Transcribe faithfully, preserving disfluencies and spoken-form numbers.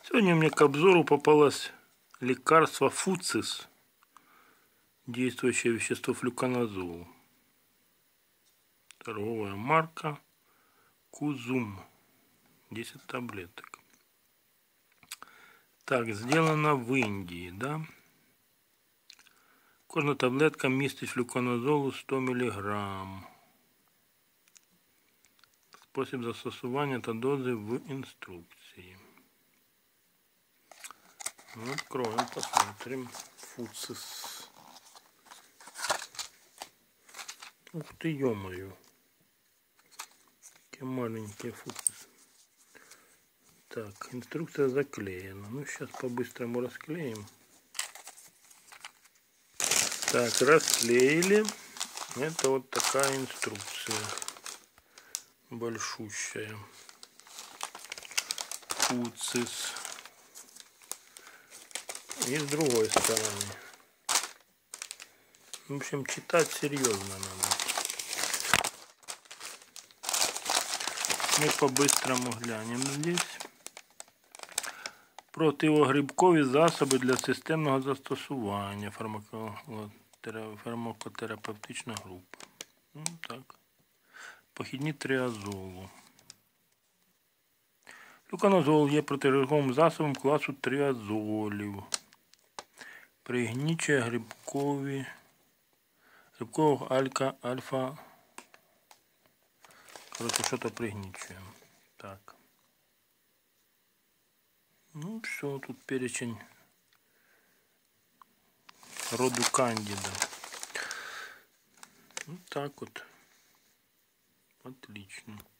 Сегодня мне к обзору попалось лекарство Фуцис, действующее вещество флюконазол. Торговая марка Кузум. десять таблеток. Так, сделано в Индии, да? Кожна таблетка містить флюконазолу сто миллиграмм. Спосіб застосування та дози в инструкции. Ну, откроем, посмотрим. Фуцис. Ух ты, ё-моё. Какие маленькие Фуцис. Так, инструкция заклеена. Ну, сейчас по-быстрому расклеим. Так, расклеили. Это вот такая инструкция. Большущая. Фуцис. И с другой стороны. В общем, читать серьезно надо. Мы по-быстрому глянем здесь. Противогрибкові засоби для системного застосування. Фармакотерапевтична група. Ну, так. Похідні триазолу. Флюконазол є протирогом засобом класу триазолів. Пригнічує грибкові грибкового алька, альфа. Короче, что-то пригничує. Так. Ну все, тут перечень роду кандида. Вот так вот. Отлично.